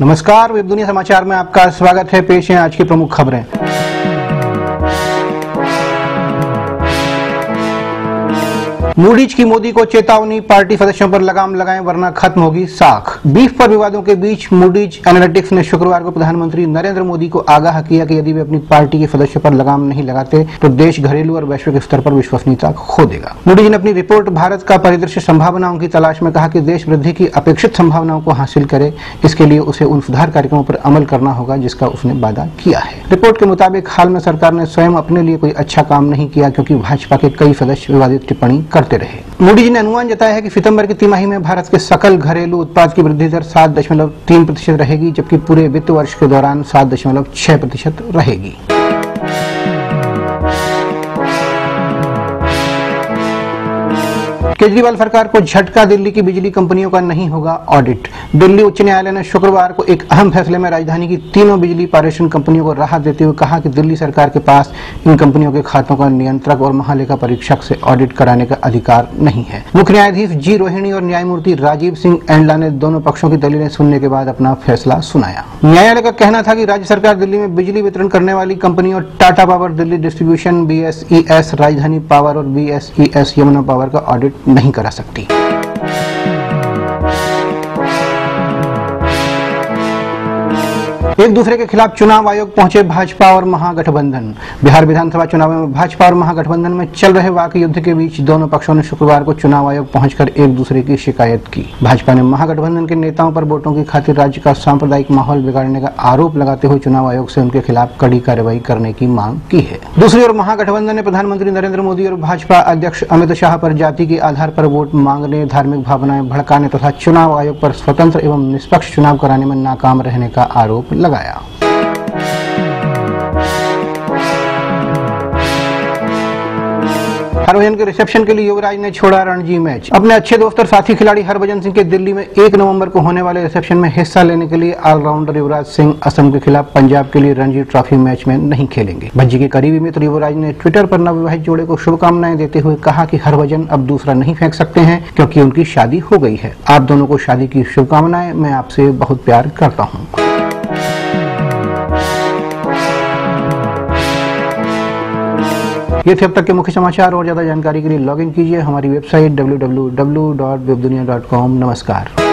नमस्कार, वेब दुनिया समाचार में आपका स्वागत है। पेश है आज की प्रमुख खबरें। मूडीज की मोदी को चेतावनी, पार्टी सदस्यों पर लगाम लगाएं वरना खत्म होगी साख। बीफ पर विवादों के बीच मूडीज एनालिटिक्स ने शुक्रवार को प्रधानमंत्री नरेंद्र मोदी को आगाह किया कि यदि वे अपनी पार्टी के सदस्यों पर लगाम नहीं लगाते तो देश घरेलू और वैश्विक स्तर पर विश्वसनीयता खो देगा। मूडीज ने अपनी रिपोर्ट भारत का परिदृश्य संभावनाओं की तलाश में कहा कि देश वृद्धि की अपेक्षित संभावनाओं को हासिल करे, इसके लिए उसे उन सुधार कार्यक्रमों पर अमल करना होगा जिसका उसने वादा किया है। रिपोर्ट के मुताबिक हाल में सरकार ने स्वयं अपने लिए कोई अच्छा काम नहीं किया क्योंकि भाजपा के कई सदस्य विवादित टिप्पणी करते रहे। मूडीज ने अनुमान जताया है कि सितंबर की तिमाही में भारत के सकल घरेलू उत्पाद की वृद्धि दर 7.3% रहेगी, जबकि पूरे वित्त वर्ष के दौरान 7.6% रहेगी। केजरीवाल सरकार को झटका, दिल्ली की बिजली कंपनियों का नहीं होगा ऑडिट। दिल्ली उच्च न्यायालय ने शुक्रवार को एक अहम फैसले में राजधानी की तीनों बिजली पारेषण कंपनियों को राहत देते हुए कहा कि दिल्ली सरकार के पास इन कंपनियों के खातों का नियंत्रक और महालेखा परीक्षक से ऑडिट कराने का अधिकार नहीं है। मुख्य न्यायाधीश जी रोहिणी और न्यायमूर्ति राजीव सिंह एंडला ने दोनों पक्षों की दलीलें सुनने के बाद अपना फैसला सुनाया। न्यायालय का कहना था कि राज्य सरकार दिल्ली में बिजली वितरण करने वाली कंपनियों Tata power, Delhi distribution, BSES Rajdhani power और BSES यमुना पावर का ऑडिट नहीं करा सकती। एक दूसरे के खिलाफ चुनाव आयोग पहुंचे भाजपा और महागठबंधन। बिहार विधानसभा चुनाव में भाजपा और महागठबंधन में चल रहे वाक युद्ध के बीच दोनों पक्षों ने शुक्रवार को चुनाव आयोग पहुंचकर एक दूसरे की शिकायत की। भाजपा ने महागठबंधन के नेताओं पर वोटों की खातिर राज्य का सांप्रदायिक माहौल बिगाड़ने का आरोप लगाते हुए चुनाव आयोग से उनके खिलाफ कड़ी कार्रवाई करने की मांग की है। दूसरी ओर महागठबंधन ने प्रधानमंत्री नरेंद्र मोदी और भाजपा अध्यक्ष अमित शाह पर जाति के आधार पर वोट मांगने, धार्मिक भावनाएं भड़काने तथा चुनाव आयोग पर स्वतंत्र एवं निष्पक्ष चुनाव कराने में नाकाम रहने का आरोप लगाया। हरभजन के रिसेप्शन के लिए युवराज ने छोड़ा रणजी मैच। अपने अच्छे दोस्त और साथी खिलाड़ी हरभजन सिंह के दिल्ली में 1 नवंबर को होने वाले रिसेप्शन में हिस्सा लेने के लिए ऑलराउंडर युवराज सिंह असम के खिलाफ पंजाब के लिए रणजी ट्रॉफी मैच में नहीं खेलेंगे। भज्जी के करीबी मित्र युवराज ने ट्विटर पर नवविवाहित जोड़े को शुभकामनाएं देते हुए कहा कि हरभजन अब दूसरा नहीं फेंक सकते हैं क्योंकि उनकी शादी हो गई है। आप दोनों को शादी की शुभकामनाएं। मैं आपसे बहुत प्यार करता हूँ। ये थे अब तक के मुख्य समाचार। और ज्यादा जानकारी के लिए लॉग इन कीजिए हमारी वेबसाइट www.webdunia.com। नमस्कार।